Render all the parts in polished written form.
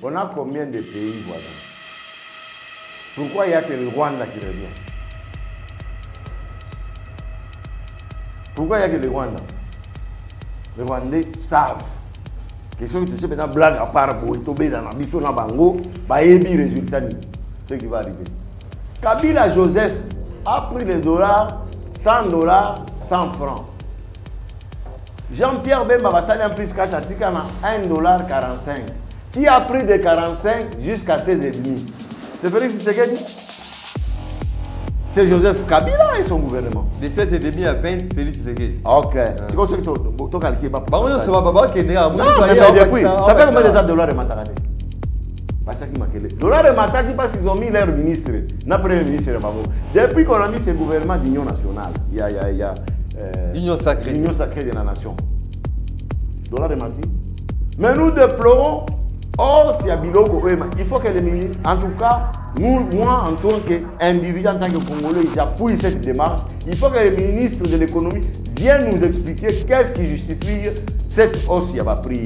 On a combien de pays voisins? Pourquoi il n'y a que le Rwanda qui revient? Pourquoi il n'y a que le Rwanda? Les Rwandais savent que si tu sais maintenant blague à part pour tomber dans la mission dans Bango, bah il y a des résultats. Ce qui va arriver. Kabila Joseph a pris les dollars, 100 dollars, 100 francs. Jean-Pierre Bemba va salir en plus 4 articles à 1,45 $. Qui a pris de 45 jusqu'à 16,5 $? C'est Félix Tshisekedi? C'est Joseph Kabila et son gouvernement. De 16,5 à 20, Félix Tshisekedi. Ok. C'est comme ça que tu as calculé. Bah, c'est pas Baba qui est né à moi. Ça fait combien de temps dollars de Matarade? Dollars de Matarade parce qu'ils ont mis leur ministre, notre premier ministre. Depuis qu'on a mis ce gouvernement d'union nationale, il y a l'union sacrée de la nation. Dollars de Matarade. Mais nous déplorons, s'il y a Biloko, il faut que les ministres, en tout cas, moi en tant qu'individu, en tant que Congolais, j'appuie cette démarche. Il faut que les ministres de l'économie viennent nous expliquer qu'est-ce qui justifie cette hausse qui a pris.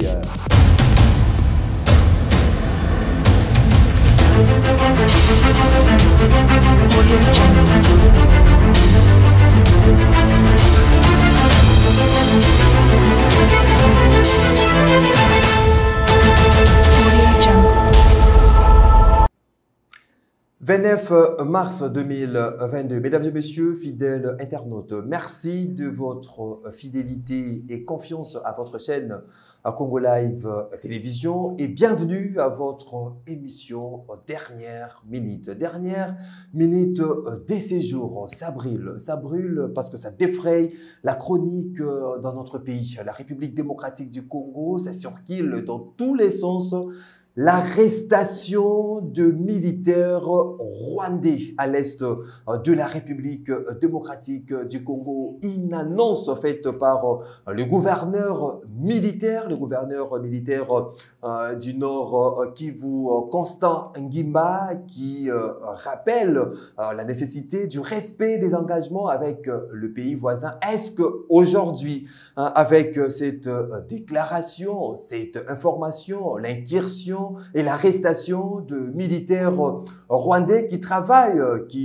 « 29 mars 2022. Mesdames et messieurs, fidèles internautes, merci de votre fidélité et confiance à votre chaîne Congo Live Télévision et bienvenue à votre émission Dernière Minute. Dernière Minute des séjours. Ça brûle parce que ça défraye la chronique dans notre pays. La République démocratique du Congo, ça circule dans tous les sens. L'arrestation de militaires rwandais à l'est de la République démocratique du Congo. Une annonce faite par le gouverneur militaire du Nord Kivu, Constant Ngimba, qui rappelle la nécessité du respect des engagements avec le pays voisin. Est-ce qu'aujourd'hui, avec cette déclaration, cette information, l'incursion et l'arrestation de militaires rwandais qui travaillent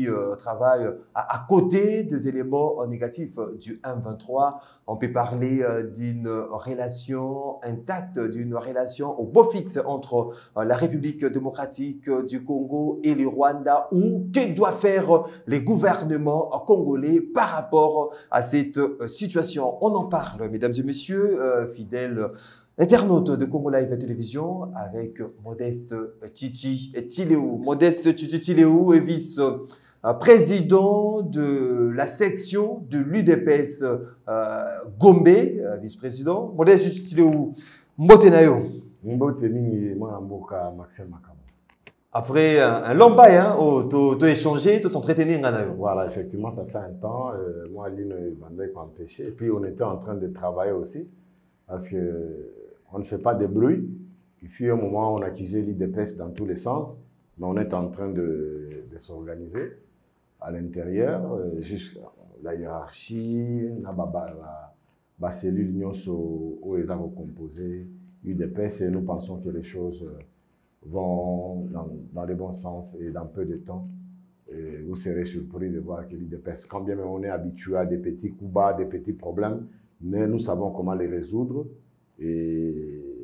à côté des éléments négatifs du M23. On peut parler d'une relation intacte, d'une relation au beau fixe entre la République démocratique du Congo et le Rwanda, ou que doit faire les gouvernements congolais par rapport à cette situation. On en parle, mesdames et messieurs, fidèles internaute de Congo Live Télévision, avec Modeste Tchitchi Tshileu. Modeste Tchitchi Tshileu est vice-président de la section de l'UDPS Gombe, vice-président. Modeste Tchitchi Tshileu, mbote na yo. Mbote mingi mwana mboka Maxime Makabo. Après un long bail, hein, tu échangé, tu s'entretenir. Voilà, effectivement, ça fait un temps. Moi, l'une bandait qu'on empêchait. Et puis, on était en train de travailler aussi. Parce qu'on ne fait pas de bruit. Il fut un moment où on accusait l'IDPS dans tous les sens, mais on est en train de s'organiser à l'intérieur, jusqu'à la hiérarchie, la cellule l'union où ils ont composé l'IDPS, et nous pensons que les choses vont dans le bon sens et dans peu de temps. Et vous serez surpris de voir que l'IDPS, quand bien même on est habitué à des petits coups bas, des petits problèmes, mais nous savons comment les résoudre et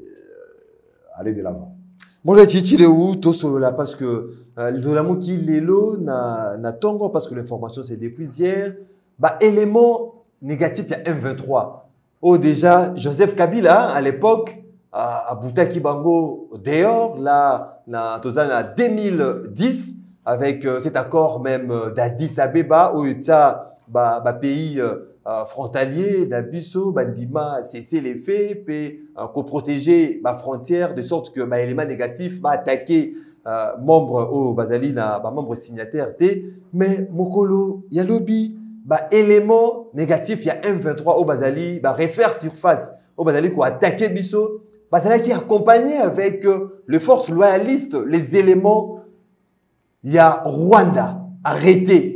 aller de l'avant. Bon, là, tu es où, là, parce que de l'amour qui est là, n'a tongo, parce que l'information c'est depuis hier, bah, élément négatif, il y a M23. Oh, déjà, Joseph Kabila, à l'époque, à Boutaki Bango, dehors, là, en 2010, avec cet accord même d'Addis Abeba, où il y a un pays frontalier d'Abisso, Bandima, cesser les faits, puis protéger ma frontière de sorte que l'élément négatif va attaquer membre au Bazali, membre signataire T. Mais Mokolo, il y a lobby, élément négatif, il y a M23 au Bazali, refaire surface au Bazali qui a attaqué Bisso, Bazali qui est accompagné avec les forces loyalistes, les éléments, il y a Rwanda, arrêté.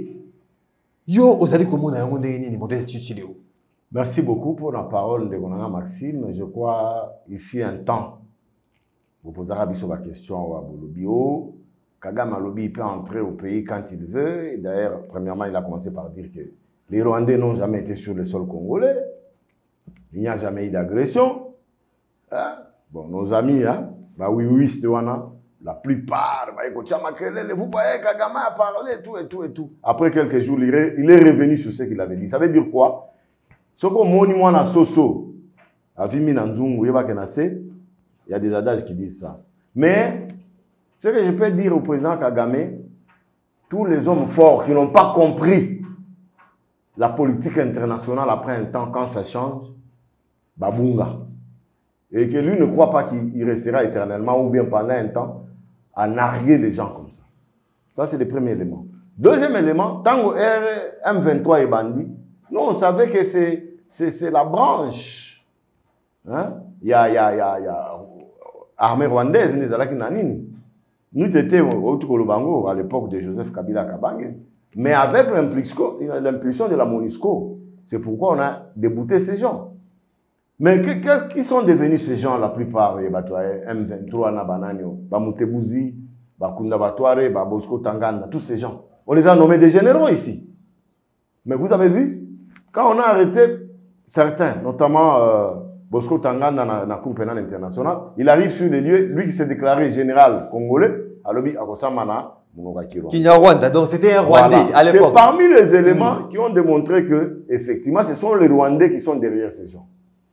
Merci beaucoup pour la parole de Gonanga Maxime. Je crois qu'il fut un temps vous posez la question à Bolobio. Kagame Alobi peut entrer au pays quand il veut. D'ailleurs, premièrement, il a commencé par dire que les Rwandais n'ont jamais été sur le sol congolais. Il n'y a jamais eu d'agression. Hein? Bon, nos amis, hein? Bah oui, c'était la plupart, vous voyez, Kagame a parlé, tout. Après quelques jours, il est revenu sur ce qu'il avait dit. Ça veut dire quoi? Ce qu'on m'a dit, Soso, il y a des adages qui disent ça. Mais, ce que je peux dire au président Kagame, tous les hommes forts qui n'ont pas compris la politique internationale après un temps, quand ça change, Babunga. Et que lui ne croit pas qu'il restera éternellement ou bien pendant un temps à narguer les gens comme ça. Ça, c'est le premier élément. Deuxième élément, tant que M23 est bandit, nous, on savait que c'est la branche. Hein? Il y a armée rwandaise, nous étions au Tukolobango à l'époque de Joseph Kabila Kabange. Mais avec l'impulsion de la MONUSCO, c'est pourquoi on a débouté ces gens. Mais qui sont devenus ces gens, la plupart, M23, Nabananio, Bamutebouzi, Bakunda Batouare, Bosco Tanganda, tous ces gens. On les a nommés des généraux ici. Mais vous avez vu, quand on a arrêté certains, notamment Bosco Tanganda dans la Cour pénale internationale, il arrive sur les lieux, lui qui s'est déclaré général congolais, à l'objet à Kosamana, Kinyarwanda, donc c'était un Rwandais à l'époque. C'est parmi les éléments qui ont démontré que, effectivement, ce sont les Rwandais qui sont derrière ces gens.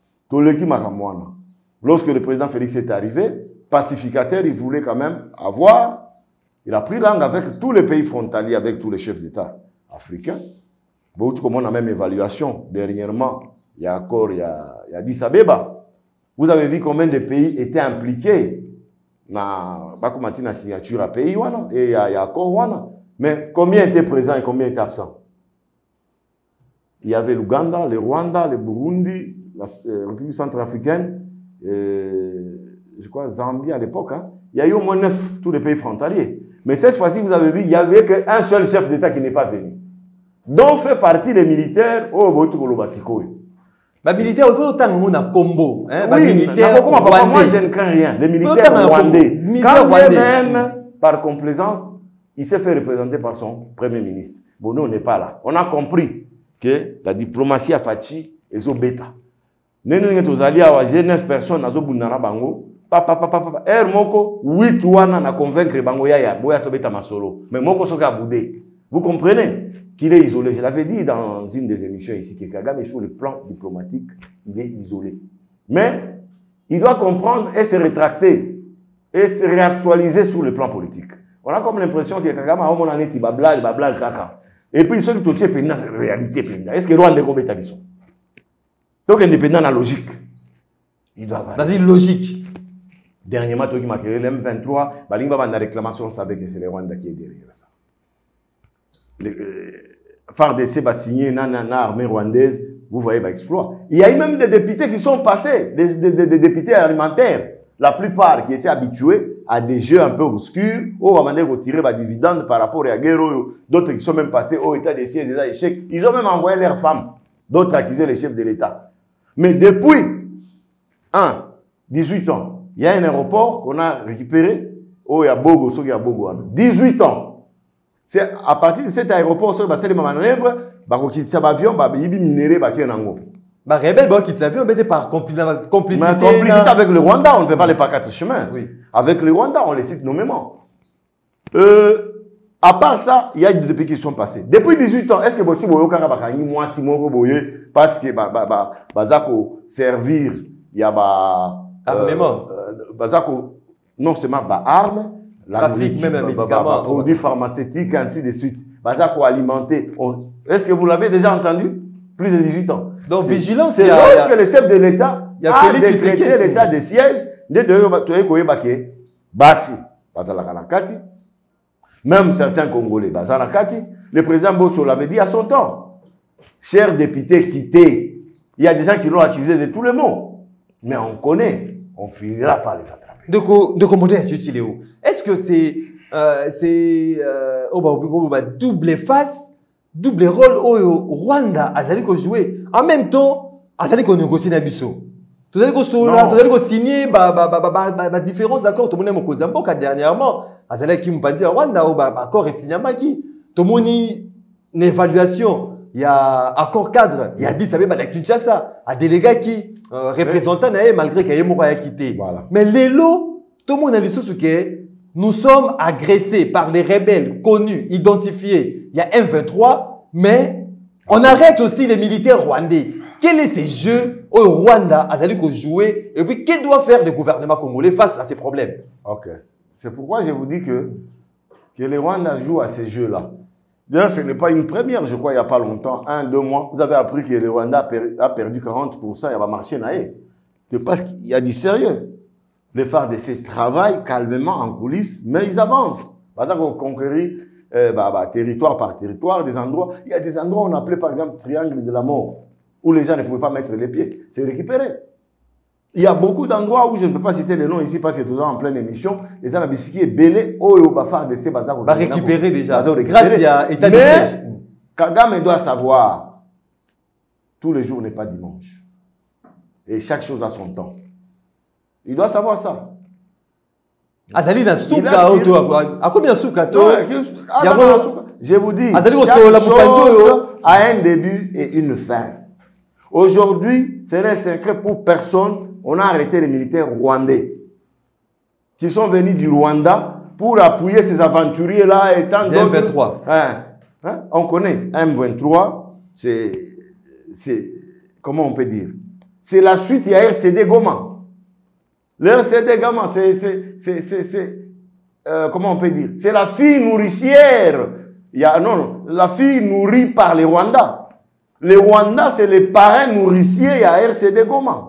Lorsque le président Félix est arrivé, pacificateur, il voulait quand même avoir, il a pris langue avec tous les pays frontaliers, avec tous les chefs d'État africains. Bon, comme on a même évaluation, dernièrement, il y a encore, il y a Addis Abeba. Vous avez vu combien de pays étaient impliqués dans la signature à pays, et il y a accord. Mais combien étaient présents et combien étaient absents? Il y avait l'Ouganda, le Rwanda, le Burundi, la République centrafricaine, je crois Zambie à l'époque. Hein. Il y a eu au moins 9, tous les pays frontaliers. Mais cette fois-ci, vous avez vu, il n'y avait qu'un seul chef d'État qui n'est pas venu. Dont fait partie les militaires au Botukolo-Basiko. Les militaires, il faut autant que un combo. Oui, militaires, moi je ne crains rien. Les militaires rwandais. Quand même, par complaisance, il s'est fait représenter par son premier ministre. Bon, nous, on n'est pas là. On a compris que la diplomatie a Fachi et Zobeta. Nous sommes allés à 9 personnes à Zobundana Bango. Papa, Moko, 8 wana na convaincre Bango Yaya, Boya Tobeta Masolo. Mais Moko Soka Boudé. Vous comprenez qu'il est isolé. Je l'avais dit dans une des émissions ici, que Kagame, sur le plan diplomatique, il est isolé. Mais il doit comprendre et se rétracter et se réactualiser sur le plan politique. On a comme l'impression que Kagame a un année, il babla, kaka. Et puis, ceux qui touchent la réalité, est-ce que Rwanda est comme Tabisson? Donc, indépendant dans la logique. Il doit avoir. Dans une logique. Dernièrement, toi qui m'as créé l'M23, Balinga va dans la réclamation, on savait que c'est le Rwanda qui est derrière ça. FARDC va signer l'armée rwandaise, vous voyez, va exploit. Il y a eu même des députés qui sont passés, des députés alimentaires, la plupart qui étaient habitués à des jeux un peu obscurs, où on va retirer des dividendes par rapport à Guerrero, d'autres qui sont même passés au état des sièges, des échecs. Ils ont même envoyé leurs femmes, d'autres accusaient les chefs de l'État. Mais depuis 18 ans, il y a un aéroport qu'on a récupéré, où il y a Bogo, il y a Bogo. 18 ans. C'est à partir de cet aéroport, sur les manœuvres, il y a un avion, il y a des minéraux, il y a un avion. Les rebelles qui s'avaient été par complicité. Mais complicité avec le Rwanda, on ne peut pas les pas quatre chemins. Oui. Avec le Rwanda, on les cite nommément. À part ça, il y a des pays qui sont passés. Depuis 18 ans, est-ce que vous avez dit moi, Simon, parce que Bazako servir, il y a armement. Bazako, non seulement armes, trafic, même un médicament, produits pharmaceutiques, ainsi de suite. Bazako alimenté. Est-ce que vous l'avez déjà entendu? Plus de 18 ans. Donc, vigilance. C'est lorsque le chef de l'État a décrété l'état de siège, même certains Congolais, le président Bosso l'avait dit à son temps. Chers députés, quittez. Il y a des gens qui l'ont accusé de tout le monde. Mais on connaît, on ne finira pas les attraper. De commander à Chiléo. Est-ce que c'est double face, double rôle au Rwanda, Azali ko jouer en même temps, Azali ko négocie Nabiso. Tu as signé différents accords. Tu as dit dernièrement, qui me dit Rwanda, accord et signé qui. Tu as une évaluation. Il y a accord cadre. Il y a dit, ça veut dire Kinshasa, à délégué qui représentant malgré qu'il y ait quitté. Voilà. Mais les lots, tout le monde a dit que nous sommes agressés par les rebelles connus, identifiés. Il y a M23, mais on arrête aussi les militaires rwandais. Quel est ce jeu au Rwanda à jouer et puis qu'est-ce que doit faire le gouvernement congolais face à ces problèmes? Ok. C'est pourquoi je vous dis que les Rwandais jouent à ces jeux-là. D'ailleurs, ce n'est pas une première, je crois, il n'y a pas longtemps, 1-2 mois. Vous avez appris que le Rwanda a perdu 40%, il va marcher naïe. C'est parce qu'il y a du sérieux. Les FARDC travaillent calmement en coulisses, mais ils avancent. Par exemple, on conquérit territoire par territoire, des endroits. Il y a des endroits où on appelait par exemple triangle de la mort, où les gens ne pouvaient pas mettre les pieds. C'est récupéré. Il y a beaucoup d'endroits où je ne peux pas citer les noms ici parce que toujours en pleine émission, les gens qui est belé, au FARDC, va récupérer déjà. Grâce à État de siège. Kagame doit savoir, tous les jours n'est pas dimanche. Et chaque chose a son temps. Il doit savoir ça. Azali dans souka à combien souka je vous dis, chaque chose a un début et une fin. Aujourd'hui, c'est un secret pour personne. On a arrêté les militaires rwandais qui sont venus du Rwanda pour appuyer ces aventuriers-là et tant d'autres. M23. On connaît M23, c'est comment on peut dire? C'est la suite, il y a RCD Goma. Le RCD Goma, comment on peut dire? C'est la fille nourricière. La fille nourrie par les Rwandais. Les Rwandais, c'est les parrains nourriciers à RCD Goma.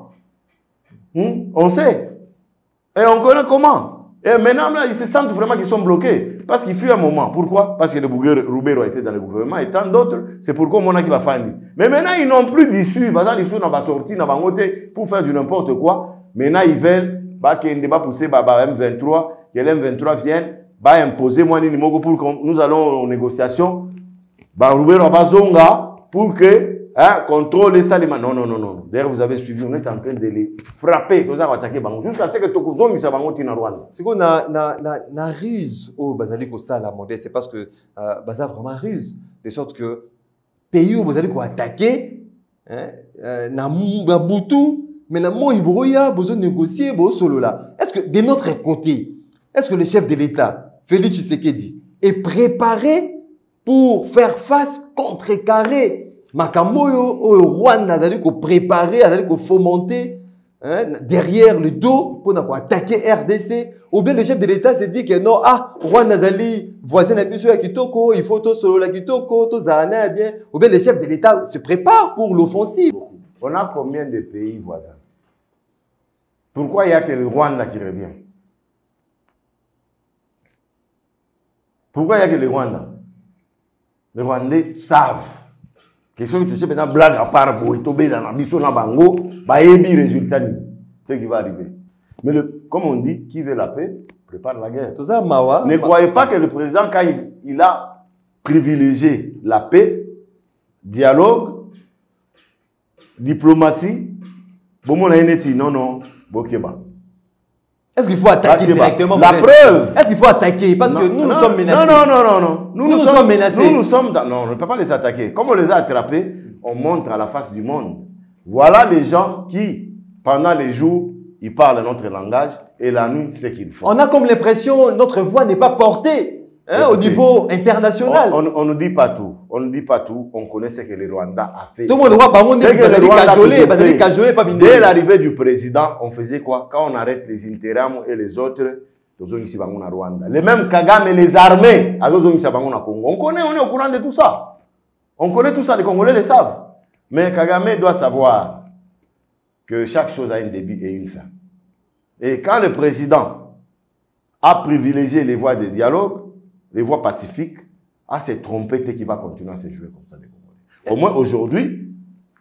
On sait. Et on connaît comment. Et maintenant, là, ils se sentent vraiment qu'ils sont bloqués. Parce qu'il fut un moment. Pourquoi? Parce que le Roubero était dans le gouvernement et tant d'autres. C'est pourquoi on a qui va faire. Mais maintenant, ils n'ont plus d'issue. Par exemple, ils sont sortis pour faire du n'importe quoi. Maintenant, ils veulent qu'il va pousser M23, que l'M23 vienne, va imposer moi pour que nous allons aux négociations. Roubero Bazonga pour que contrôler ça. Non. D'ailleurs, vous avez suivi, on est en train de les frapper. Jusqu'à ce que Tokuzomi ça va monter en Rwanda. C'est qu'on a ruse au Bazaliko ça la monnaie, c'est parce que Baza vraiment ruse de sorte que pays où Bazaliko attaqué, na Boutou, mais la Moïbrouya, besoin de négocier, solo là. Est-ce que de notre côté, est-ce que le chef de l'État, Félix Tshisekedi, est préparé pour faire face, contrecarrer Makamoyo au Rwanda, c'est-à-dire qu'on préparer, c'est-à-dire qu'on fomenter derrière le dos pour attaquer RDC. Ou bien le chef de l'État s'est dit que non, Rwanda Zali, voisin la mission à Kitoko, il faut tout solo la Kitoko, tout Zahana bien. Ou bien le chef de l'État se prépare pour l'offensive. On a combien de pays voisins? Pourquoi il n'y a que le Rwanda qui revient? Pourquoi il n'y a que le Rwanda? Les Rwandais savent. Question que tu sais maintenant, blague à part, Boïtobé, dans la mission, dans Bango, Baébi, résultat, c'est ce qui va arriver. Mais comme on dit, qui veut la paix, prépare la guerre. Tout ça, Mawa. Ne croyez pas que le président, quand il a privilégié la paix, dialogue, diplomatie, non, Bokeba. Est-ce qu'il faut attaquer directement? La preuve. Est-ce qu'il faut attaquer? Parce que nous sommes menacés. Non. Nous sommes menacés. Non, on ne peut pas les attaquer. Comme on les a attrapés, on montre à la face du monde. Voilà des gens qui, pendant les jours, ils parlent notre langage et la nuit, c'est ce qu'ils font. On a comme l'impression que notre voix n'est pas portée au niveau international. On ne dit pas tout. On ne dit pas tout. On connaît ce que le Rwanda a fait. Tout le monde voit, dès l'arrivée du président, on faisait quoi? Quand on arrête les Interahamwe et les autres, Rwanda. Les mêmes Kagame et les armées, on connaît, on est au courant de tout ça. On connaît tout ça, les Congolais le savent. Mais Kagame doit savoir que chaque chose a un début et une fin. Et quand le président a privilégié les voies de dialogue, les voies pacifiques, s'est trompé qui va continuer à se jouer comme ça. Au moins aujourd'hui,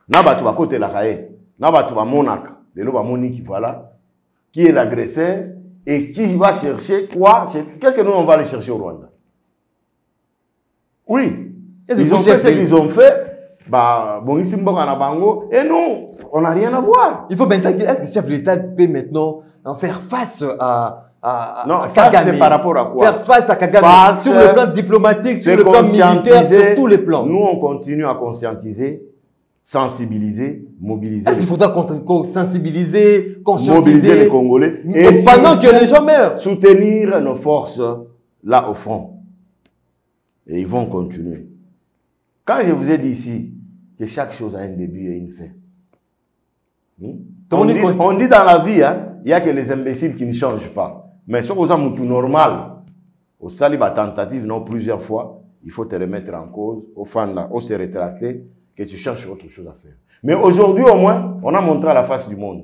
voilà, qui est l'agresseur et qui va chercher quoi? Qu'est-ce que nous on va aller chercher au Rwanda? Oui, ils ont fait ce qu'ils ont fait. Bongisi Mboka na bango, et non, on n'a rien à voir. Il faut maintenant, est-ce que le chef de l'État peut maintenant faire face non, à Kagame? c'est par rapport à quoi? Faire face à Kagame Face, sur le plan diplomatique, sur le plan militaire, sur tous les plans. Nous, on continue à conscientiser, sensibiliser, mobiliser. Est-ce qu'il faudra sensibiliser, conscientiser mobiliser les Congolais et pendant que les gens meurent? Soutenir nos forces là au front. Et ils vont continuer. Quand je vous ai dit ici que chaque chose a un début et une fin. On dit dans la vie, il n'y a que les imbéciles qui ne changent pas. Mais si on a tout normal, au saliba tentative, non plusieurs fois, il faut te remettre en cause, au fond là, au se rétracter, que tu cherches autre chose à faire. Mais aujourd'hui, au moins, on a montré à la face du monde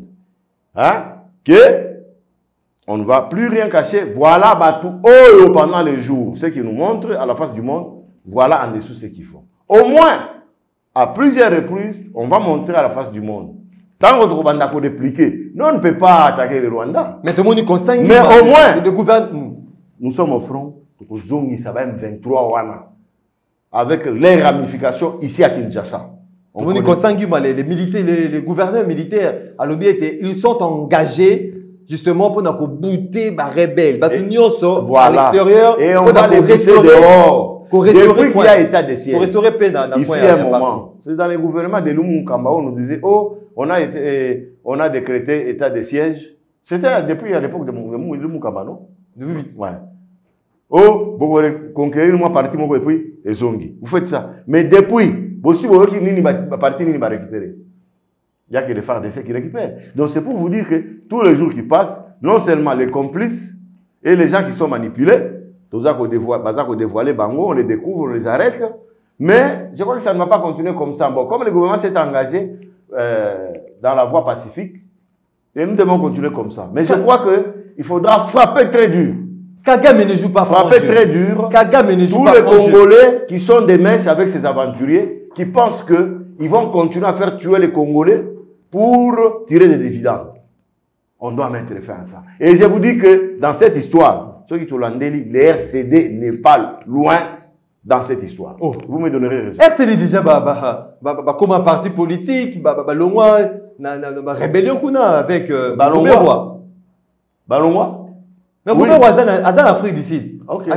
que on ne va plus rien cacher. Voilà, tout pendant les jours, ce qui nous montre à la face du monde, voilà en dessous ce qu'ils font. Au moins, à plusieurs reprises, on va montrer à la face du monde. Tant que Rwanda peut répliquer, nous on ne peut pas attaquer le Rwanda. Mais tout le monde est constant. Mais au moins, le gouvernement, nous sommes au front. Ça va M23 avec les ramifications ici à Kinshasa. On est constant. Les militaires, les gouverneurs militaires à l'objet, ils sont engagés justement pour nous bouter les rebelles, à l'extérieur, et on va les restaurer dehors. Depuis qu'il y a état de siège, pour restaurer paix dans il fait un moment. C'est dans les gouvernements de Lumumba Kamba, on nous disait, oh, on a décrété état de siège. C'était depuis à l'époque de Lumumba Kamba, non? Oui. Ouais. Oh, vous conquérir moi parti et puis les zongi. Vous faites ça. Mais depuis, aussi vous qui ni parti ni va récupérer. Il n'y a que les phares d'essai qui récupèrent. Donc c'est pour vous dire que tous les jours qui passent, non seulement les complices et les gens qui sont manipulés, tout ça qu'on dévoile, bango, on les découvre, on les arrête. Mais je crois que ça ne va pas continuer comme ça. Bon, comme le gouvernement s'est engagé dans la voie pacifique, et nous devons continuer comme ça. Mais je crois qu'il faudra frapper très dur. Kagame ne joue pas frapper très dur. Kagame ne joue tous pas les Congolais qui sont des mèches avec ces aventuriers, qui pensent qu'ils vont continuer à faire tuer les Congolais pour tirer des dividendes. On doit mettre fin à ça. Et je vous dis que dans cette histoire, ceux qui les RCD n'est pas loin dans cette histoire. Oh, vous me donnerez raison. RCD déjà comme un parti politique, loin na rébellion qu'on a avec Balongwa. Balongwa? Mais Balongwa est en Afrique d'ici. OK.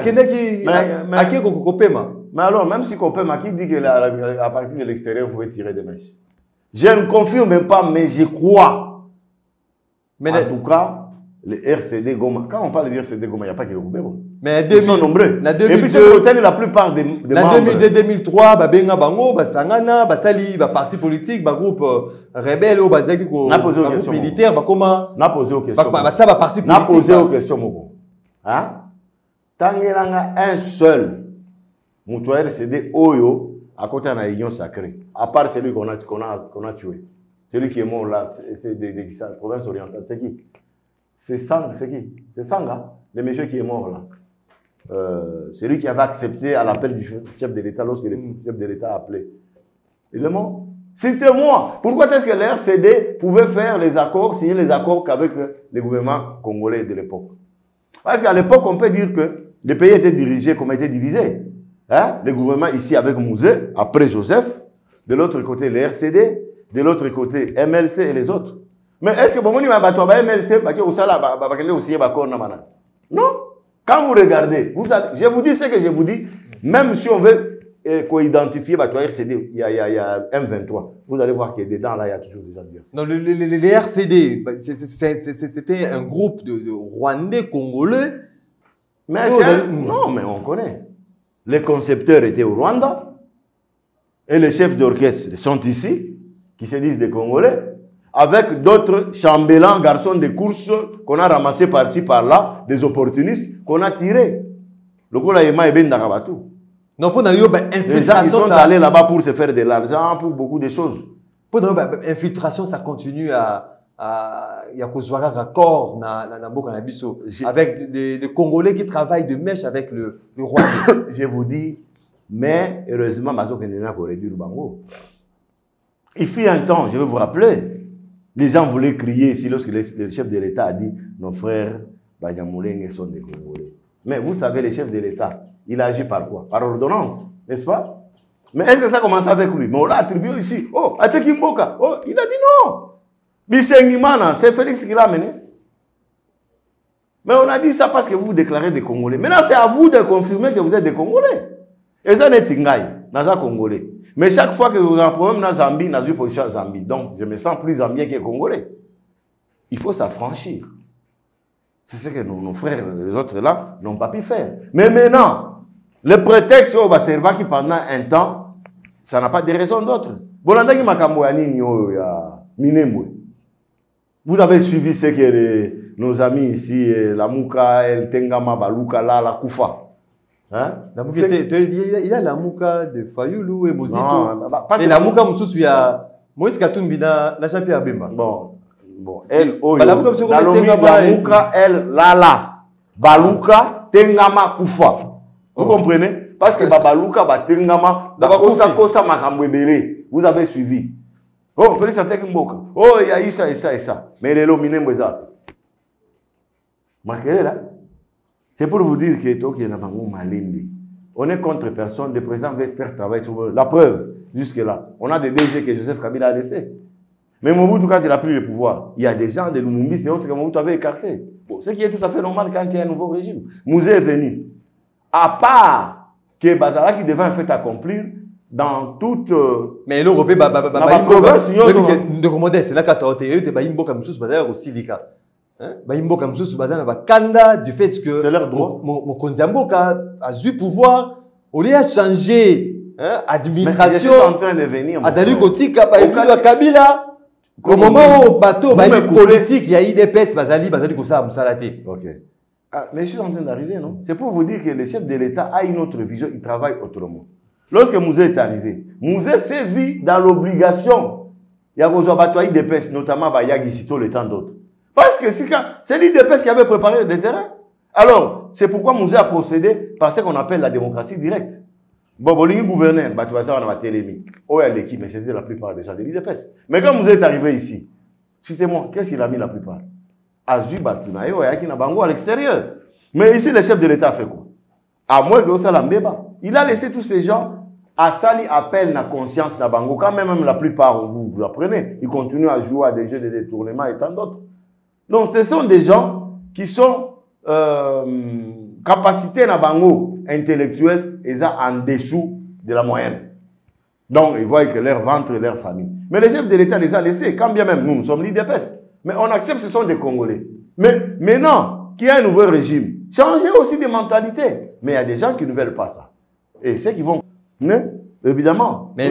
Mais alors, même si Kopema qui dit qu'à partir de l'extérieur, vous pouvez tirer des mèches. Je ne confirme même pas, mais je crois. Mais en tout cas, les RCD Goma, quand on parle de RCD Goma, il n'y a pas que Goma. Mais ils sont nombreux. Et puis, c'est la plupart des membres. En 2002-2003, Benga Bango, Sangana, Basali, parti politique, groupe rebelle, groupe militaire, comment? N'a posé aux questions. Ça va parti politique. N'a posé aux questions. Hein? Tant qu'il y a un seul, mon RCD Oyo, à côté de la Union sacrée, à part celui qu'on a tué. Celui qui est mort là, c'est des provinces orientales. C'est qui? C'est Sang, c'est qui? C'est Sanga, le monsieur qui est mort là. C'est lui qui avait accepté à l'appel du chef de l'État lorsque le chef de l'État a appelé. Il est mort. Citez-moi. Pourquoi est-ce que l'RCD pouvait faire les accords, signer les accords qu'avec le gouvernement congolais de l'époque? Parce qu'à l'époque, on peut dire que le pays était dirigé comme était divisé. Hein? Le gouvernement ici avec Mouzé, après Joseph, de l'autre côté les RCD, de l'autre côté MLC et les autres. Mais est-ce que bon, MLC, non? Quand vous regardez, je vous dis ce que je vous dis, même si on veut co-identifier RCD, il y a M23, vous allez voir que dedans, là, il y a toujours des gens du RCD. Non, les RCD, c'était un groupe de Rwandais congolais. Mais non, mais on connaît. Les concepteurs étaient au Rwanda et les chefs d'orchestre sont ici, qui se disent des Congolais, avec d'autres chambellans, garçons de course qu'on a ramassés par-ci, par-là, des opportunistes qu'on a tirés. Le coup, là, il m'a bien d'Arabatou. Non, pour nous, les gens qui sont allés là-bas pour se faire de l'argent, pour beaucoup de choses. Pour nous, infiltration, ça continue il y a un raccord avec des Congolais qui travaillent de mèche avec le roi. Je vous dis, mais heureusement, il fut un temps, je vais vous rappeler, les gens voulaient crier ici lorsque le chef de l'État a dit nos frères Banyamulenge sont des Congolais. Mais vous savez, le chef de l'État, il agit par quoi? Par ordonnance, n'est-ce pas? Mais est-ce que ça commence avec lui? Mais on l'a attribué ici. Oh, Ateki Mboka. Oh, il a dit non. Bissengimana, c'est Félix qui l'a amené. Mais on a dit ça parce que vous vous déclarez des Congolais. Maintenant, c'est à vous de confirmer que vous êtes des Congolais. Et ça n'est pas Congolais. Mais chaque fois que vous avez un problème dans Zambie, dans une position à Zambie. Donc, je me sens plus zambien que Congolais. Il faut s'affranchir. C'est ce que nos frères, les autres là, n'ont pas pu faire. Mais maintenant, le prétexte au Baserva qui pendant un temps, ça n'a pas de raison d'autre. Vous avez suivi ce que nos amis ici, la Mouka, El Tengama, Baluka, la Koufa. Hein? Il y a la Mouka de Fayoulou et Mosito. Et la Mouka Moussous, il y a Moïse Katumbi dans la champion Abemba. Bon, elle, la Mouka, elle, Lala, Baluka, Tengama, Koufa. Vous comprenez? Parce que Babaluka, Tengama, Kosa, Makambwebele. Vous avez suivi. Oh, Félix Ateki Mboka. Oh, il y a eu ça et ça et ça. Mais les lots minés, c'est pour vous dire que on est contre personne. Le président veut faire travailler sur la preuve. Jusque-là. On a des DG que Joseph Kabila a laissé. Mais Mobutu, quand il a pris le pouvoir, il y a des gens de Lumumbi, c'est autre que Mobutu avait écarté. Bon, ce qui est tout à fait normal quand il y a un nouveau régime. Mouzé est venu. À part que Bazala qui devait en fait accomplir dans toute. Mais l'Europe, c'est là quand tu as aussi Baimbo comme ça, du fait que c'est leur droit. Mon Kondiamboka a eu pouvoir, au lieu de changer administration, en train de venir. Kabila. Au moment où bateau politique, il y a eu des pèses, Bazali comme ça, Moussalate. Ok. Mais je suis en train d'arriver, non? C'est pour vous dire que le chef de l'État a une autre vision, il travaille autrement. Lorsque Mouzé est arrivé, Mouzé s'est vu dans l'obligation. Il y a des des pèses, notamment Bayagi Sito, le temps d'autres. Parce que c'est l'IDPS qui avait préparé le terrain. Alors, c'est pourquoi Mouzé a procédé par ce qu'on appelle la démocratie directe. Bon, le gouverneur, tu vas savoir, on a télémis. Oh, il y a l'équipe, mais c'était la plupart des gens de l'IDPS. Mais quand Mouzé est arrivé ici, citez-moi, qu'est-ce qu'il a mis la plupart? Azu Batunaï, Oyaki Nabango à l'extérieur. Mais ici, le chef de l'État a fait quoi? À moins que ça l'embêba. Il a laissé tous ces gens à Sali appel na conscience Nabango. Quand même la plupart, vous apprenez, ils continuent à jouer à des jeux de détournement et tant d'autres. Donc, ce sont des gens qui sont capacités Nabango intellectuelle et ça en dessous de la moyenne. Donc, ils voient que leur ventre et leur famille. Mais les chefs de l'État les a laissés, quand bien même nous sommes l'IDPS. Mais on accepte, ce sont des Congolais. Mais maintenant, qu'il y a un nouveau régime, changez aussi des mentalités. Mais il y a des gens qui ne veulent pas ça. Et ceux qui vont... Évidemment. Mais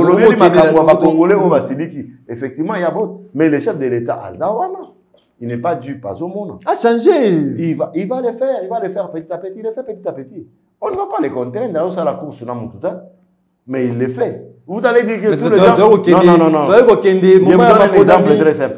effectivement, il y a d'autres. Mais le chef de l'État, Azawana, il n'est pas dû, pas au monde. A changé. Il va le faire, petit à petit, il le fait petit à petit. On ne va pas les contraindre, dans la course, mais il le fait. Vous allez dire que tous les gens... Non. Je vous donne un exemple très simple.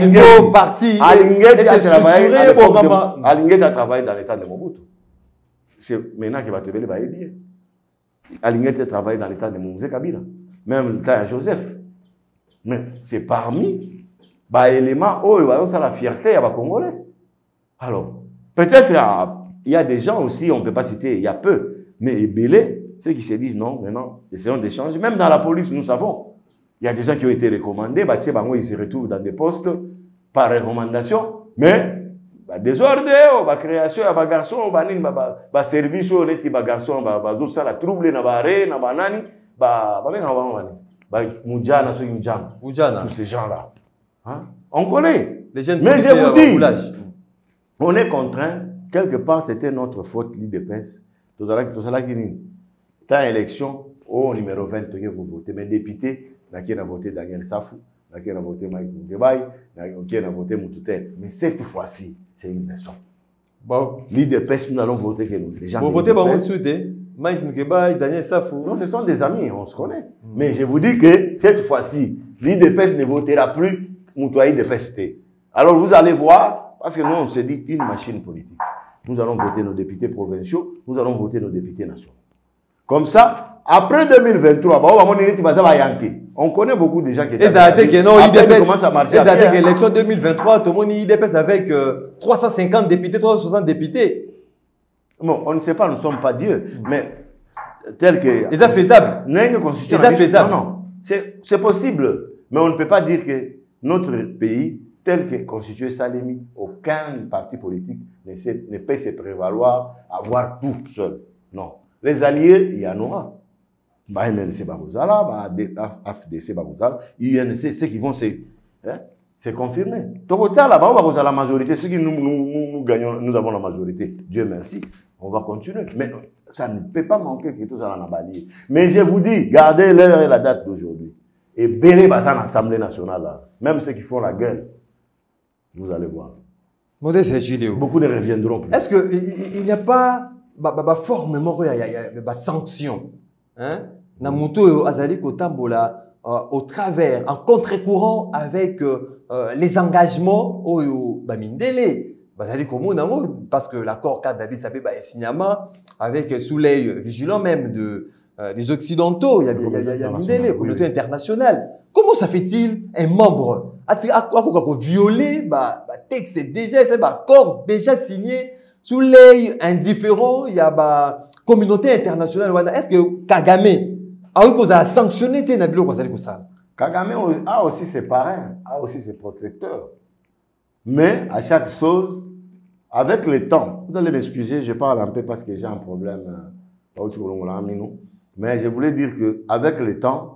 Alinguet a travaillé dans l'état de Mobutu. C'est maintenant qu'il va te dire, bien. Alinguet a travaillé dans l'état de Mouzé Kabila. Même l'état de Joseph. Mais c'est parmi les éléments où il va y avoir la fierté à les Congolais. Alors, peut-être il y a des gens aussi, on ne peut pas citer, il y a peu, mais Belé, ceux qui se disent non, maintenant, essayons d'échanger. Même dans la police, nous savons. Il y a des gens qui ont été recommandés, ils se retrouvent dans des postes par recommandation, mais désordre, création, garçon, service, garçon, la trouble, tous ces gens-là. Hein? On connaît. Mais je vous dis, on est contraint, quelque part, c'était notre faute, l'IDPS. Tout ça qui dit, tant élection, au numéro 20, vous votez. Mais député, qui a voté Daniel Safou, qui a voté Mike Moukebaï, qui a voté Moutoutel. Mais cette fois-ci, c'est une leçon. Bon, l'IDPS, nous allons voter que nous. Vous votez par Moutoutel, Mike Moukebaï, Daniel Safou. Non, ce sont des amis, on se connaît. Mais je vous dis que cette fois-ci, l'IDPS ne votera plus Moutouaï de festé. Alors vous allez voir, parce que nous on se dit une machine politique. Nous allons voter nos députés provinciaux, nous allons voter nos députés nationaux. Comme ça, après 2023, on connaît beaucoup de gens qui étaient... commence à marcher. L'élection 2023, tout le monde IDPS avec 350 députés, 360 députés. Bon, on ne sait pas, nous ne sommes pas Dieu. Mais tel que... Et ça faisable. C'est faisable. Non, c'est possible. Mais on ne peut pas dire que notre pays, tel que constitué Salemi, aucun parti politique ne peut se prévaloir à avoir tout seul. Non. Les alliés, il y en aura. MLC Babouzala, AFDC Babouzala, UNC, ceux qui vont se confirmer. Donc, là-bas, la majorité, ceux qui nous gagnons, nous avons la majorité. Dieu merci, on va continuer. Mais ça ne peut pas manquer que tout ça en a balayé. Mais je vous dis, gardez l'heure et la date d'aujourd'hui. Et belé bazan l'Assemblée nationale, là. Même ceux qui font la gueule, vous allez voir. Beaucoup ne reviendront plus. Est-ce qu'il n'y a pas forme, il y a sanction? Namuto Azali Kotambola au travers, en contre-courant avec les engagements au Bamindele. Parce que l'accord cadre d'Addis Abeba et Signama, avec sous l'œil vigilant même des Occidentaux, il y a Mindele, la communauté internationale. Comment ça fait-il un membre a violé texte déjà fait, accord déjà signé sous l'œil indifférent, il y a communauté internationale. Est-ce que Kagame a sanctionné Nabilo Kwazali-Koussal? Kagame a aussi ses parrains, a aussi ses protecteurs. Mais à chaque chose, avec le temps, vous allez m'excuser, je parle un peu parce que j'ai un problème. Mais je voulais dire qu'avec le temps,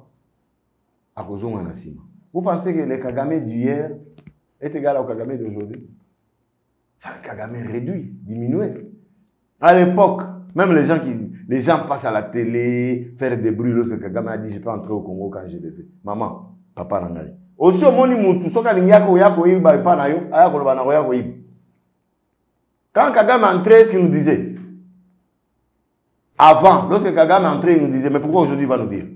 vous pensez que le Kagame d'hier est égal au Kagame d'aujourd'hui? C'est un Kagame réduit, diminué. À l'époque, même les gens passent à la télé, faire des bruits. Lorsque Kagame a dit, je peux entrer au Congo quand je le veux. Maman, papa, nangai. Aussi, au monde, quand Kagame entrait, ce qu'il nous disait? Avant, lorsque Kagame entrait, il nous disait, mais pourquoi aujourd'hui il va nous dire?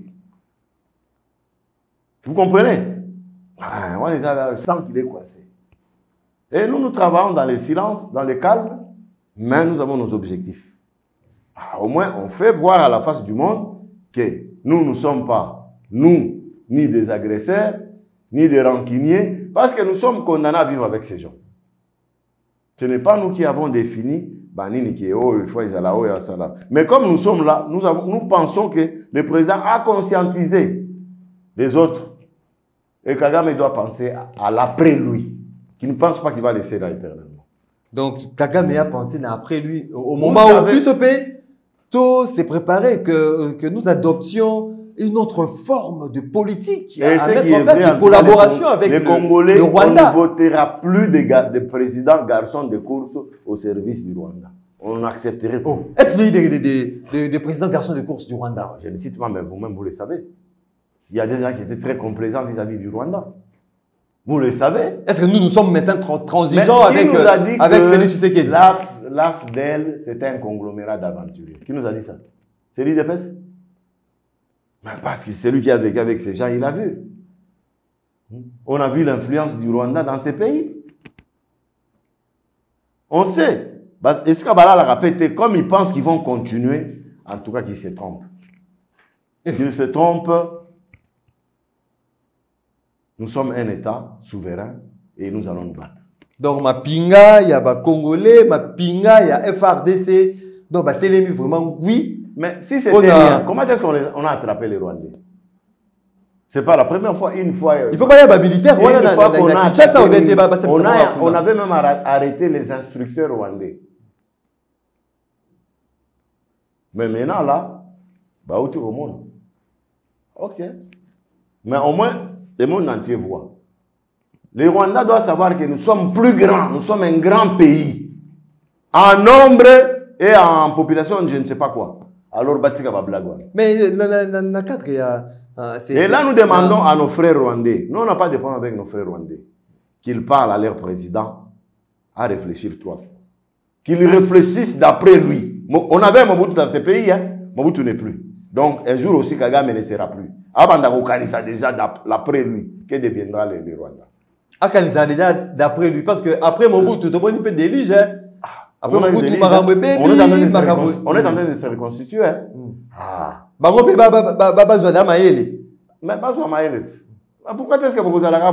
Vous comprenez? On les a sans qu'il est coincé. Et nous travaillons dans le silence, dans le calme, mais nous avons nos objectifs. Au moins, on fait voir à la face du monde que nous ne sommes pas, nous, ni des agresseurs, ni des rancuniers, parce que nous sommes condamnés à vivre avec ces gens. Ce n'est pas nous qui avons défini, mais comme nous sommes là, nous pensons que le président a conscientisé les autres. Et Kagame doit penser à l'après lui, qui ne pense pas qu'il va laisser là éternellement. Donc Kagame a pensé à après lui, au moment où tout s'est préparé, que nous adoptions une autre forme de politique, et à mettre en place de collaboration avec les Congolais. Le Rwanda. On ne votera plus de présidents garçons de course au service du Rwanda. On n'accepterait pas. Est-ce qu'il y a des présidents garçons de course du Rwanda? Je ne cite pas, mais vous-même, vous le savez. Il y a des gens qui étaient très complaisants vis-à-vis du Rwanda. Vous le savez. Est-ce que nous sommes maintenant transigeants avec Félix Tshisekedi? L'AFDEL, c'était un conglomérat d'aventuriers. Qui nous a dit ça? C'est l'IDPS? Parce que c'est lui qui a vécu avec ces gens, il a vu. On a vu l'influence du Rwanda dans ces pays. On sait. Est-ce qu'Abala l'a répété? Comme ils pensent qu'ils vont continuer, en tout cas qu'ils se trompent. Qu'ils se trompent. Nous sommes un État souverain et nous allons nous battre. Donc, ma pinga, il y a ma Congolais, ma pinga, il y a FRDC. Donc, ma télémi, vraiment, oui. Mais si c'était rien, comment est-ce qu'on a attrapé les Rwandais? C'est pas la première fois, une fois. Il faut pas y avoir militaire. On avait même arrêté les instructeurs rwandais. Mais maintenant, là, bah, où tout le monde. Ok. Mais au moins, le monde entier voit. Les Rwandais doivent savoir que nous sommes plus grands. Nous sommes un grand pays. En nombre et en population, je ne sais pas quoi. Alors, Batika va blaguer. Mais dans le cadre, il y a... Et là, nous demandons à nos frères rwandais, nous on n'a pas de problème avec nos frères rwandais, qu'ils parlent à leur président à réfléchir 3 fois. Qu'ils réfléchissent d'après lui. On avait Mobutu dans ce pays, hein? Mobutu n'est plus. Donc, un jour aussi, Kagame ne sera plus. Abanda Kanisa déjà d'après lui, que deviendra le Rwanda? Kanisa déjà d'après lui, parce qu'après Mobutu, tout le monde peut délige. Après Mobutu, on est en train de se reconstituer. Hein? Mais pourquoi est-ce que vous allez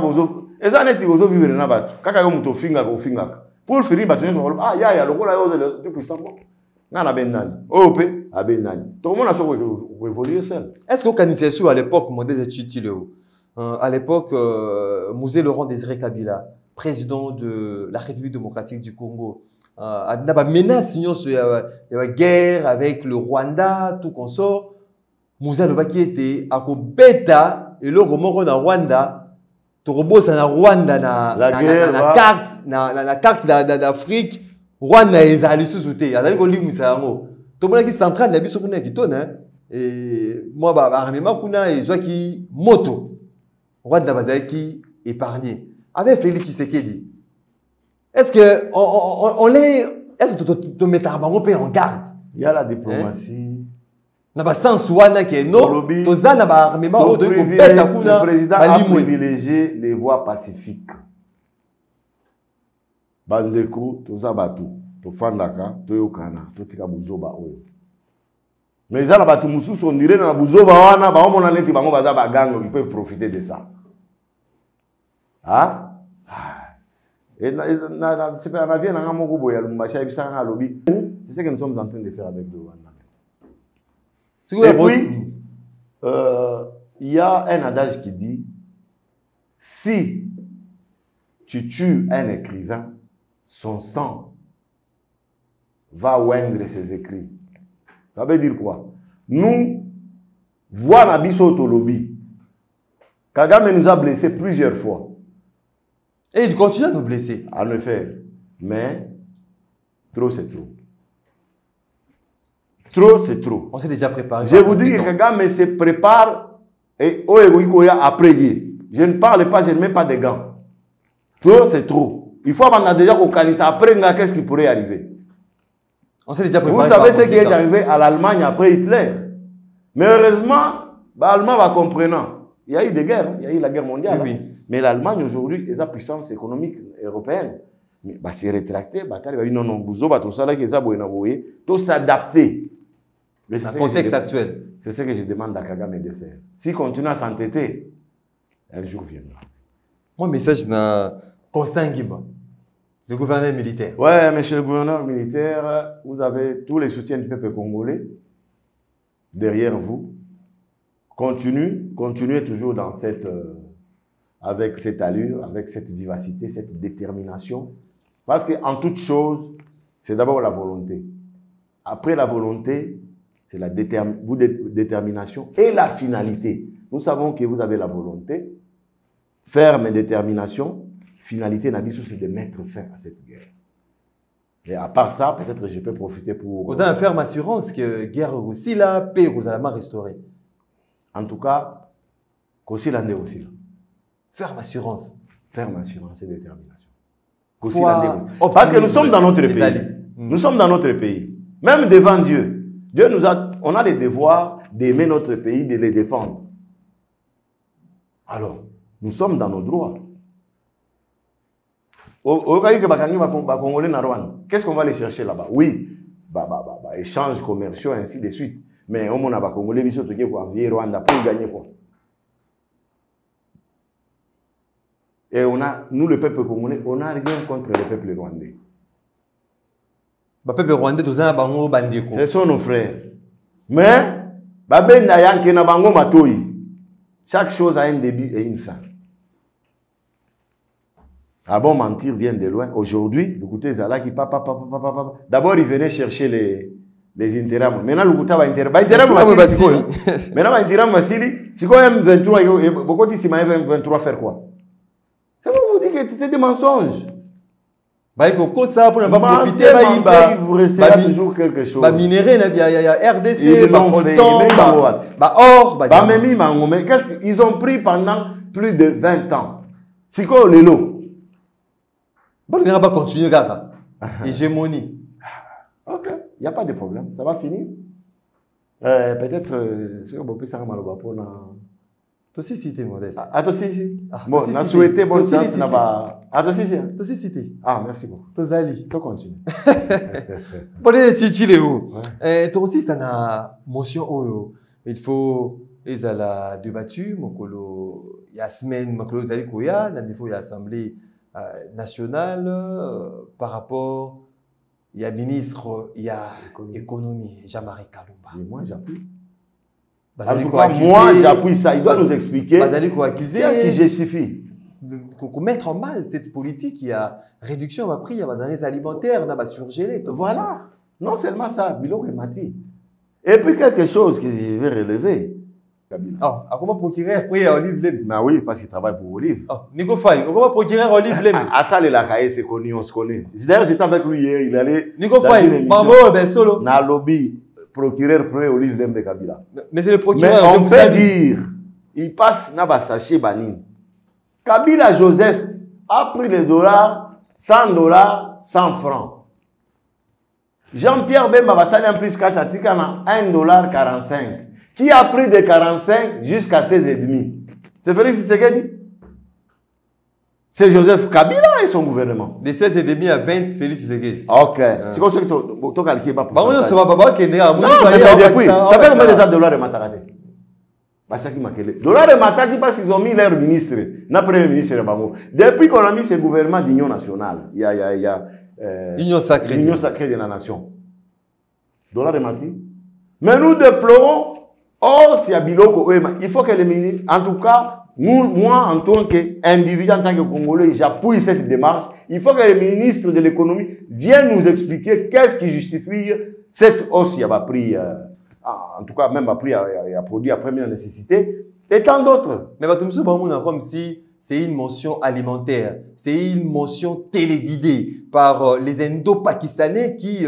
pour finir, Abenani. Tout le monde a su évoluer seul. Est-ce qu'au Kanissesu, à l'époque, Modèse Chitileo, à l'époque, Musée Laurent Désiré Kabila, président de la République démocratique du Congo, a menace la guerre avec le Rwanda, tout consort, Musée Lobaki était à Beta et le Romoro na Rwanda, Torobos na Rwanda na carte d'Afrique, Rwanda est à l'issue. Alors que lui, Musango, tout le monde qui central, la biso kuna qui tonne, et moi, Armema kuna et Joaki moto, Rwanda bazaki épargné. Avec Félix Tshisekedi, est-ce que est-ce que tu mets ta bango en garde? Il y a la diplomatie. Na ba sens wana ke no, toza na ba Armema o de ko beta kuna. Le président a privilégié les voies pacifiques. Bandeko, toza batu, to fandaka, to yokana, to tika buzoba oyo. Mais ça, la batu mususu on dirait na buzoba wana, ba omona neti bango baza ba gang, ils peuvent profiter de ça. Hein? Et c'est ce que nous sommes en train de faire avec le Rwanda. Et puis, il y a un adage qui dit, si tu tues un écrivain, son sang va oindre ses écrits. Ça veut dire quoi? Nous, voilà Biso Tolobi. Kagame nous a blessés plusieurs fois. Et il continue à nous blesser. En effet. Mais, trop c'est trop. Trop c'est trop. On s'est déjà préparé. Je vous dis que Kagame se prépare et après hier. Je ne parle pas, je ne mets pas de gants. Trop c'est trop. Il faut avoir déjà qu'on canisse. Après, qu'est-ce qui pourrait arriver? On s'est déjà préparé. Vous savez ce qui est arrivé à l'Allemagne après Hitler. Mais heureusement, l'Allemagne va comprenant. Il y a eu des guerres. Il y a eu la guerre mondiale. Oui. Mais l'Allemagne aujourd'hui est la puissance économique européenne. Mais bah, c'est rétracté, bah, non, non, tout ça là qui est tout s'adapter. Le contexte actuel. C'est ce que je demande à Kagame de faire. S'il continue à s'entêter, un jour viendra. Mon message na Constant Ngima, le gouverneur militaire. Ouais, monsieur le gouverneur militaire, vous avez tous les soutiens du peuple congolais derrière vous. Continuez toujours dans cette... avec cette allure, avec cette vivacité, cette détermination. Parce qu'en toute chose, c'est d'abord la volonté. Après la volonté, c'est la détermination et la finalité. Nous savons que vous avez la volonté, ferme détermination, finalité, Nabiso, c'est de mettre fin à cette guerre. Et à part ça, peut-être je peux profiter pour... Vous avez une ferme assurance que la guerre aussi, la paix, vous allez restaurer. En tout cas, aussi l'année aussi là. Ferme assurance. Ferme assurance et détermination. Parce que nous sommes dans notre pays. Nous sommes dans notre pays. Même devant Dieu. Dieu nous a, on a le devoir d'aimer notre pays, de le défendre. Alors, nous sommes dans nos droits. Qu'est-ce qu'on va aller chercher là-bas? Oui, échanges commerciaux, ainsi de suite. Mais on a pas Congolais, Rwanda pour gagner quoi? Et on a, nous, le peuple congolais, on n'a rien contre le peuple rwandais. Le peuple rwandais, ce sont nos frères. Mais, chaque chose a un début et une fin. Ah bon, mentir vient de loin. Aujourd'hui, le côté Zala qui papa. D'abord, il venait chercher les intérêts. Maintenant, le côté va intérêt. Maintenant, intérêt Massili. Si quoi M23, beaucoup de M23 faire quoi? Ça vous dit que c'était des mensonges. Ça pour ne pas profiter, il vous restera toujours quelque chose. Minerai, il y a RDC, ils ont pris pendant plus de 20 ans. C'est quoi le lot? On va continuer, gars. Hégémonie. Ok, il n'y a pas de problème. Ça va finir. Peut-être, ce que vous pouvez savoir, toi aussi cité modeste. Ah, toi aussi. Bon, on a souhaité bonne chance là-bas. Ah, toi aussi. Toi aussi cité. Ah, merci beaucoup. Toi Ali. Toi continue. Bon, les chichile où? Toi aussi, ça n'a motion où il faut ils ont la débattu, mokolo il y a semaine mokolo zali koya, na niveau de l'Assemblée nationale par rapport il y a ministre, il y a économie, Jean-Marie Kalumba. Et moi, j'appuie. En tout cas, moi, j'appuie ça. Il doit nous expliquer qu'est-ce qui justifie. Qu'on mettre en mal cette politique, il y a réduction de prix, il y a des denrées alimentaires, on a surgelé. Voilà. Non seulement ça, Biloko et Mati. Et puis quelque chose que je vais relever. Ah, comment procurer après Olive Lem? Mais oui, parce qu'il travaille pour Olive. Ah, Nico Faye, comment procurer Olive Lem? À ça, les Lakaye, c'est connu, on se connaît. D'ailleurs, j'étais avec lui hier, il allait. Nico Faye, maman, ben solo. Dans le lobby, procureur pour Olive Lem de Kabila. Mais c'est le procureur. Mais on peut dire, il passe dans le sachet Banin. Kabila Joseph a pris les dollars, 100 dollars, 100 francs. Jean-Pierre Bemba va salir en plus qu'à Tatikana, 1,45 $. Qui a pris de 45 jusqu'à 16,5 $. C'est Félix Tshisekedi. C'est Joseph Kabila et son gouvernement. De 16,5 à 20, Félix Tshisekedi. Ok. C'est comme ça que tu as calculé. Bah oui, c'est pas Baba qui est né à Moi. Non, mais depuis, ça fait combien d'états de dollars de Matarate? Dollars de Matarate parce qu'ils ont mis leur ministre, notre premier ministre de Bango. Depuis qu'on a mis ce gouvernement d'union nationale, il y a Union sacrée de la nation. Dollars de Mati. Mais nous déplorons, s'il y a Biloko, il faut que les ministres, en tout cas, moi, en tant qu'individu, en tant que Congolais, j'appuie cette démarche. Il faut que les ministres de l'économie viennent nous expliquer qu'est-ce qui justifie cette hausse qui a pris, en tout cas, même a pris à produit à première nécessité, et tant d'autres. Mais comme si c'est une motion alimentaire, c'est une motion téléguidée par les Indo-Pakistanais qui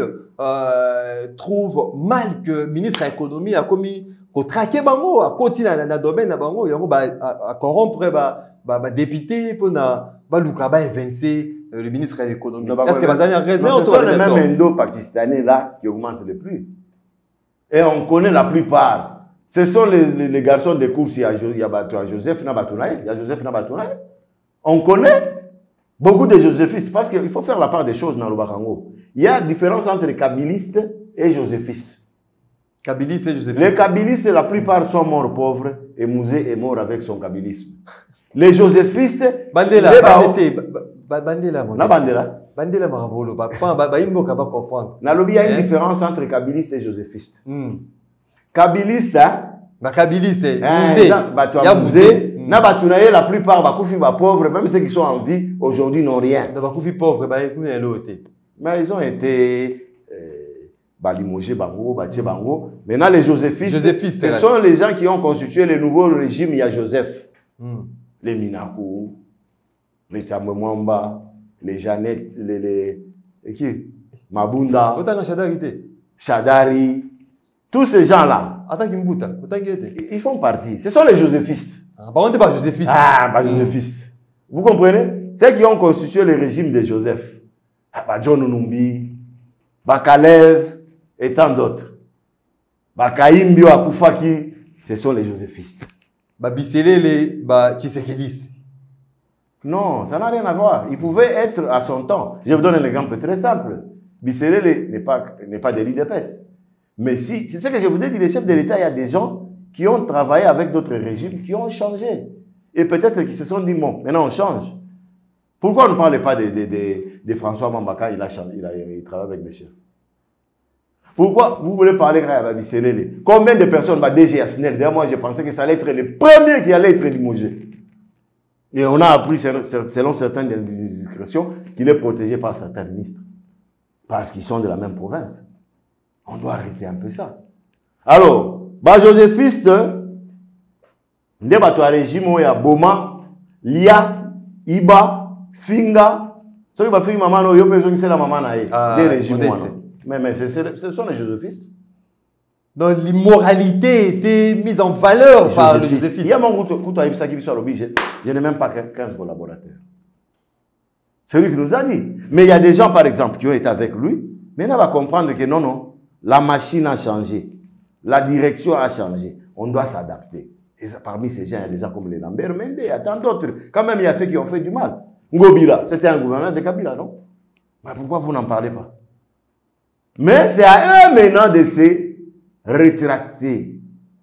trouvent mal que le ministre de l'économie a commis qu'on traque bango, à continuer dans le domaine de bango, à corrompre les députés pour évincer le ministre de l'économie. Est-ce que vous avez raison? Ce sont les mêmes Indo-Pakistanais là qui augmentent le prix. Et on connaît la plupart. Ce sont les garçons de course. Il y a Joseph Nabatounaï. Il y a Joseph Nabatounaï. On connaît beaucoup de joséphistes parce qu'il faut faire la part des choses dans le Bakango. Il y a différence entre les kabylistes et joséphistes. Kabylistes et joséphistes. Les kabylistes, la plupart sont morts pauvres et Mouzé est mort avec son kabylisme. Les joséphistes. Bandela, Bandela, mon Bandela. Bandela, Marabolo. Il va comprendre. Il y a une différence entre kabylistes et joséphistes. Kabylistes, kabylistes, il y a Mouzé. La plupart, pauvres, même ceux qui sont en vie aujourd'hui n'ont rien. Mais ils ont été limogés, bango. Maintenant, les joséphistes, ce sont les gens qui ont constitué le nouveau régime. Il y a Joseph, les Minakou, les Tamemwamba, les Jeannette, qui Mabunda, Chadari. Tous ces gens-là, ils font partie. Ce sont les joséphistes. Joséphistes. Vous comprenez? Ceux qui ont constitué le régime de Joseph. John Numbi, Kalev et tant d'autres. Kaimbio Akufaki, ce sont les joséphistes. Bissele les Tshisekedistes. Non, ça n'a rien à voir. Ils pouvaient être à son temps. Je vous donne un exemple très simple. Bissele n'est pas de l'IDPS. Mais si, c'est ce que je vous ai dit, les chefs de l'État, il y a des gens qui ont travaillé avec d'autres régimes, qui ont changé. Et peut-être qu'ils se sont dit, bon, maintenant on change. Pourquoi on ne parle pas de François Mambaka, il travaille avec des chefs? Pourquoi vous voulez parler de Babi Selele? Combien de personnes, DG Asnel, d'ailleurs moi je pensais que ça allait être le premier qui allait être limogé. Et on a appris, selon certaines discrétions, qu'il est protégé par certains ministres. Parce qu'ils sont de la même province. On doit arrêter un peu ça. Alors, joséphiste, il y a régime où il y a Boma, Lia, Iba, Finga. Ce qui va faire maman, il y a la maman des régimes. Mais ce sont les joséphistes. Donc l'immoralité était mise en valeur par le joséphistes. Il y a mon couteau à Ibsa qui sur le je n'ai même pas 15 collaborateurs. C'est lui qui nous a dit. Mais il y a des gens, par exemple, qui ont été avec lui. Maintenant, on va comprendre que non. La machine a changé. La direction a changé. On doit s'adapter. Et ça, parmi ces gens, il y a des gens comme les Lambert Mende, il y a tant d'autres. Quand même, il y a ceux qui ont fait du mal. Ngobila, c'était un gouverneur de Kabila, non? Mais pourquoi vous n'en parlez pas? Mais c'est à eux maintenant de se rétracter.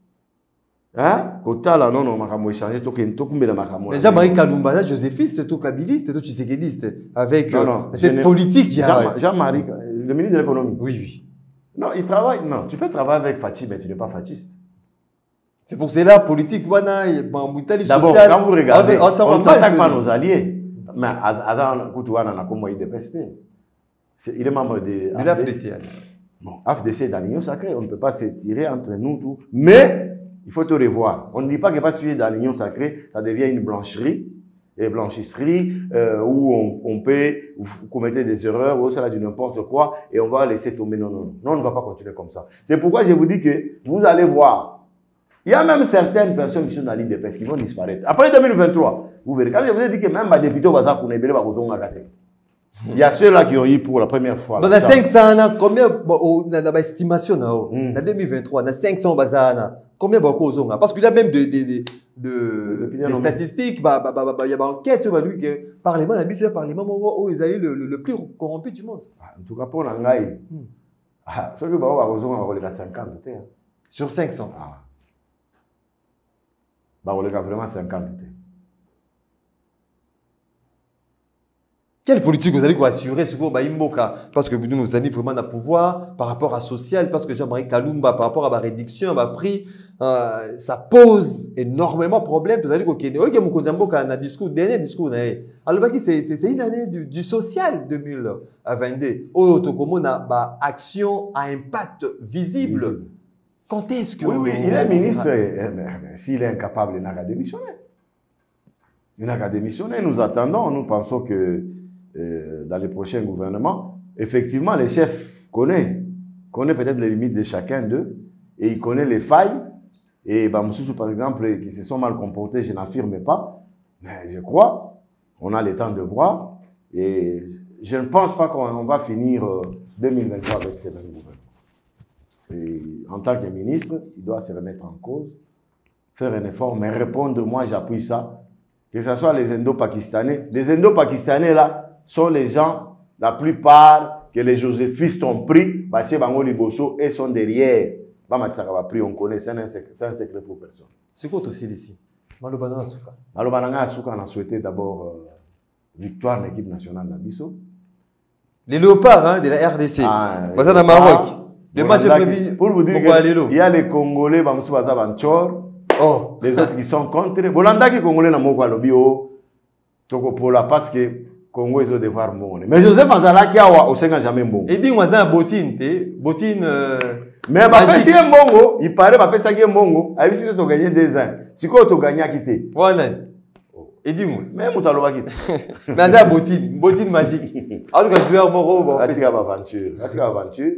Hein? Kotala, non, makamou échangé, mais Jean-Marie Kalumba, joséphiste, tout kabylliste, tout tshisekediste, avec cette politique. Jean-Marie, le ministre de l'économie. Oui, oui. Non, il travaille. Non, tu peux travailler avec Fachi, mais tu n'es pas fasciste. C'est pour cela, politique, D'abord, quand vous regardez, on ne s'attaque pas à nos alliés. Mais Azan Koutouana n'a pas de peste. Il est membre de l'AFDC. Bon, AFDC est dans l'Union sacrée. On ne peut pas se tirer entre nous tout. Mais il faut te revoir. On ne dit pas que parce que tu es dans l'Union sacrée, ça devient une blancherie. Et blanchisserie, où on peut commettre des erreurs, ou ça du n'importe quoi, et on va laisser tomber. Non, non, non, on ne va pas continuer comme ça. C'est pourquoi je vous dis que vous allez voir. Il y a même certaines personnes qui sont dans l'IDPS qui vont disparaître. Après 2023, vous verrez. Quand je vous ai dit que même les députés, il y a ceux-là qui ont eu pour la première fois. Dans les 500, combien d'estimation dans 2023, dans 500 combien de parce qu'il y a même des statistiques, il y a une enquête sur lui que le Parlement, c'est le Parlement où ils allaient le plus corrompu du monde. En tout cas, pour l'Angaï, ceux qui ont 50. Sur 500. On a vraiment 50. Quelle politique vous allez assurer ce que Imboka? Parce que nous allons vraiment le pouvoir par rapport à social, parce que Jean-Marie Kalumba, par rapport à la réduction, à prix, ça pose énormément de problèmes. Vous allez dire que discours, dernier discours, alors c'est une année du social 2022. Où on a action à impact visible. Quand est-ce que... Oui, il est ministre. S'il est incapable, il n'a qu'à démissionner. Il n'a qu'à démissionner. Nous attendons, nous pensons que dans les prochains gouvernements, effectivement, les chefs connaissent peut-être les limites de chacun d'eux et ils connaissent les failles. Et Bamoussou, par exemple, qui se sont mal comportés, je n'affirme pas, mais je crois, on a le temps de voir. Et je ne pense pas qu'on va finir 2023 avec ces mêmes gouvernements. Et en tant que ministre, il doit se remettre en cause, faire un effort, mais répondre, moi j'appuie ça, que ce soit les Indo-Pakistanais. Les Indo-Pakistanais là sont les gens, la plupart, que les joséphistes ont pris, et sont derrière. On connaît, c'est un secret pour personne. C'est quoi aussi ici? Malobana Asuka, on a souhaité d'abord victoire de l'équipe nationale de Nabiso. Les léopards de la RDC, dans le Maroc. Le match est prévu pour vous dire qu'il y a les Congolais, les autres qui sont contre. Bolanda qui est Congolais dans le bio, Tokopola parce que Congo ils ont devoir monnaie. Mais Joseph Azala qui a au Sénégal jamais bon. Et bien, on a Botine, Botine. Mais Mbappé si un bongo, il paraît Mbappé ça qui est bongo. A vu si tu as gagné 2 ans. Si quoi tu as gagné à quitter. Ouais. Et dis-moi. Même tu as le quitter. Mais c'est Botine magique. Alors que joueur Moro, bon. Aventure.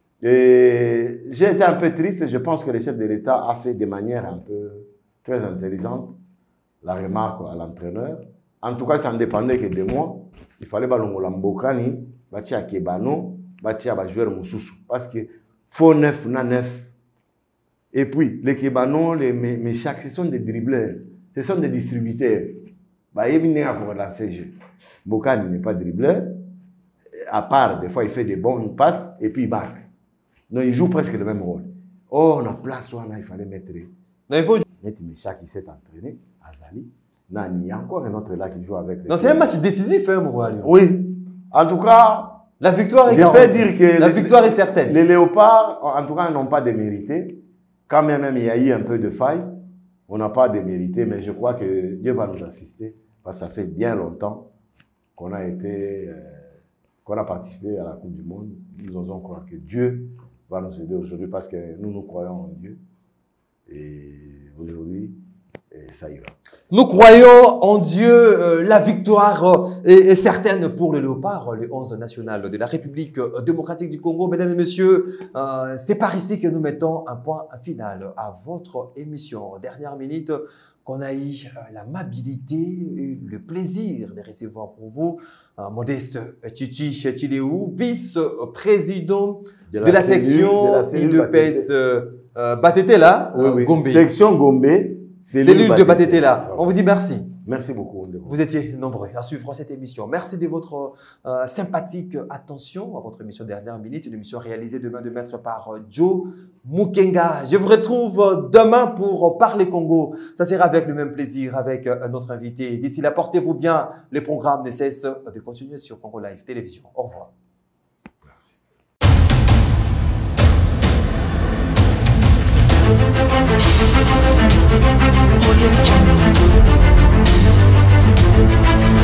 Et j'ai été un peu triste. Je pense que le chef de l'État a fait de manière un peu très intelligente la remarque à l'entraîneur. En tout cas, ça ne dépendait que de moi. Il fallait balongola mbokani, batia kebano, batia ba joueur mususu parce que faux neuf na neuf. Et puis les kebano, les méchacs, ce sont des dribbleurs, ce sont des distributeurs. Bah yemine a pour lancer jeu. Mbokani n'est pas dribbleur. À part des fois il fait des bonnes passes et puis il marque. Non, il joue presque le même rôle. Oh, on a place là, il fallait mettre Méchac qui s'est entraîné, Azali. Non, il y a encore un autre là qui joue avec. Non, c'est un match décisif, hein, Mourali. Oui. En tout cas, la victoire est garantie. Je peux dire que la victoire est certaine. Les léopards, en tout cas, n'ont pas démérité. Quand même, il y a eu un peu de faille, on n'a pas démérité, mais je crois que Dieu va nous assister. Parce que ça fait bien longtemps qu'on a participé à la Coupe du Monde. Nous osons croire que Dieu va nous aider aujourd'hui parce que nous croyons en Dieu. Et aujourd'hui, ça ira. Nous croyons en Dieu. La victoire est certaine pour le Léopard, le 11 national de la République démocratique du Congo. Mesdames et messieurs, c'est par ici que nous mettons un point final à votre émission. Dernière minute qu'on a eu l'amabilité et le plaisir de recevoir pour vous Modeste Chichi Chileou, vice-président de la section IDPS Batete là, Gombe. Section Gombe. Cellule de Batete là. On vous dit merci. Merci beaucoup. Vous étiez nombreux à suivre cette émission. Merci de votre sympathique attention à votre émission Dernière Minute, une émission réalisée demain de maître par Joe Mukenga. Je vous retrouve demain pour Parler Congo. Ça sera avec le même plaisir avec notre invité. D'ici là, portez-vous bien. Les programmes ne cessent de continuer sur Congo Live Télévision. Au revoir. Merci. Audio Jungle.